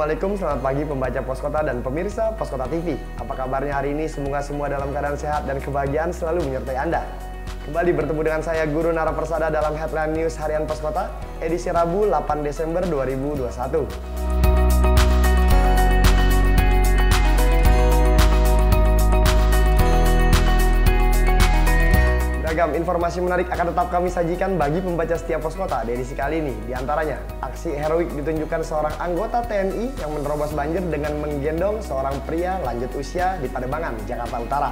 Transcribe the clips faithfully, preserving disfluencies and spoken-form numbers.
Assalamualaikum, selamat pagi pembaca Poskota dan pemirsa Poskota T V. Apa kabarnya hari ini? Semoga semua dalam keadaan sehat dan kebahagiaan selalu menyertai Anda. Kembali bertemu dengan saya Guru Nara Persada dalam Headline News Harian Poskota, edisi Rabu delapan Desember dua ribu dua puluh satu. Beragam informasi menarik akan tetap kami sajikan bagi pembaca setiap Poskota di edisi kali ini. Di antaranya, aksi heroik ditunjukkan seorang anggota T N I yang menerobos banjir dengan menggendong seorang pria lanjut usia di Pademangan, Jakarta Utara.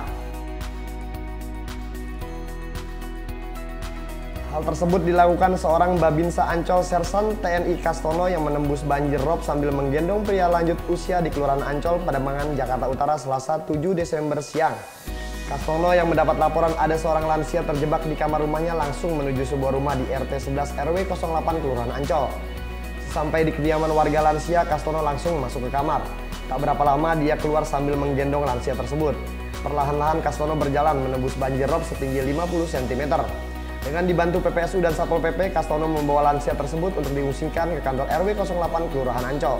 Hal tersebut dilakukan seorang Babinsa Ancol Sersan T N I Kastono yang menembus banjir rob sambil menggendong pria lanjut usia di Kelurahan Ancol, Pademangan, Jakarta Utara, Selasa tujuh Desember siang. Kastono yang mendapat laporan ada seorang lansia terjebak di kamar rumahnya langsung menuju sebuah rumah di R T sebelas R W nol delapan Kelurahan Ancol. Sampai di kediaman warga lansia, Kastono langsung masuk ke kamar. Tak berapa lama dia keluar sambil menggendong lansia tersebut. Perlahan-lahan Kastono berjalan menembus banjir rob setinggi lima puluh sentimeter. Dengan dibantu P P S U dan Satpol P P, Kastono membawa lansia tersebut untuk diungsikan ke kantor R W nol delapan Kelurahan Ancol.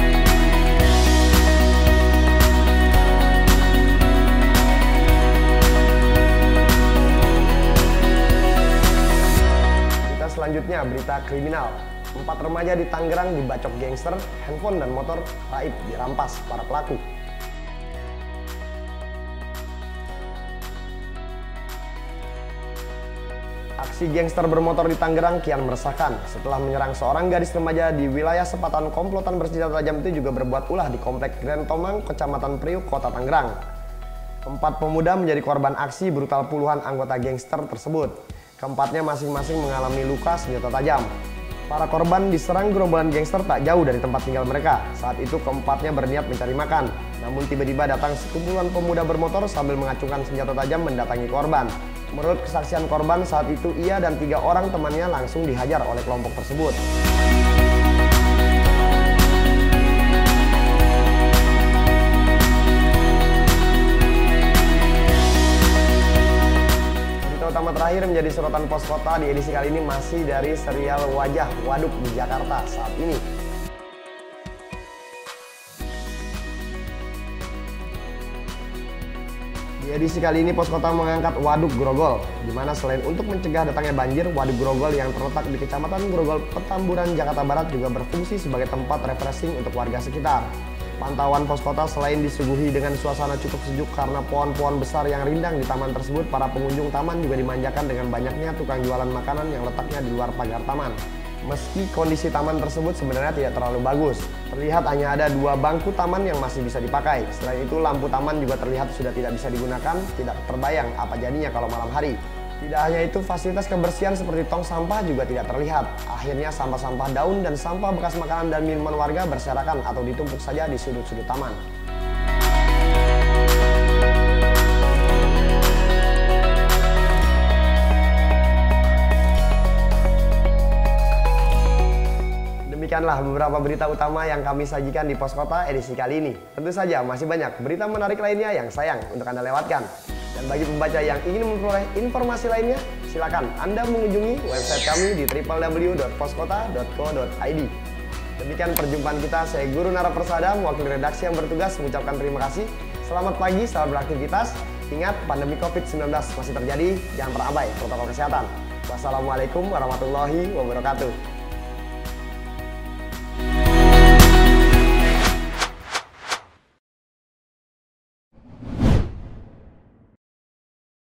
Selanjutnya, berita kriminal. Empat remaja di Tangerang dibacok gangster, handphone dan motor raib dirampas para pelaku. Aksi gangster bermotor di Tangerang kian meresahkan setelah menyerang seorang gadis remaja di wilayah Sepatan. Komplotan bersenjata tajam itu juga berbuat ulah di Komplek Grand Tomang, Kecamatan Priuk, Kota Tangerang. Empat pemuda menjadi korban aksi brutal puluhan anggota gangster tersebut. Keempatnya masing-masing mengalami luka senjata tajam. Para korban diserang gerombolan gangster tak jauh dari tempat tinggal mereka. Saat itu keempatnya berniat mencari makan. Namun tiba-tiba datang sekumpulan pemuda bermotor sambil mengacungkan senjata tajam mendatangi korban. Menurut kesaksian korban, saat itu ia dan tiga orang temannya langsung dihajar oleh kelompok tersebut. Utama terakhir menjadi sorotan Poskota di edisi kali ini masih dari serial Wajah Waduk di Jakarta saat ini. Di edisi kali ini Poskota mengangkat Waduk Grogol, di mana selain untuk mencegah datangnya banjir, Waduk Grogol yang terletak di Kecamatan Grogol, Petamburan, Jakarta Barat juga berfungsi sebagai tempat refreshing untuk warga sekitar. Pantauan Poskota selain disuguhi dengan suasana cukup sejuk karena pohon-pohon besar yang rindang di taman tersebut, para pengunjung taman juga dimanjakan dengan banyaknya tukang jualan makanan yang letaknya di luar pagar taman. Meski kondisi taman tersebut sebenarnya tidak terlalu bagus, terlihat hanya ada dua bangku taman yang masih bisa dipakai. Selain itu, lampu taman juga terlihat sudah tidak bisa digunakan, tidak terbayang apa jadinya kalau malam hari. Tidak hanya itu, fasilitas kebersihan seperti tong sampah juga tidak terlihat. Akhirnya sampah-sampah daun dan sampah bekas makanan dan minuman warga berserakan atau ditumpuk saja di sudut-sudut taman. Demikianlah beberapa berita utama yang kami sajikan di Poskota edisi kali ini. Tentu saja masih banyak berita menarik lainnya yang sayang untuk Anda lewatkan. Dan bagi pembaca yang ingin memperoleh informasi lainnya, silakan Anda mengunjungi website kami di w w w titik poskota titik co titik i d. Demikian perjumpaan kita, saya Guru Nara Persada, mewakili redaksi yang bertugas mengucapkan terima kasih. Selamat pagi, selamat beraktivitas. Ingat, pandemi covid sembilan belas masih terjadi, jangan pernah abai protokol kesehatan. Wassalamualaikum warahmatullahi wabarakatuh.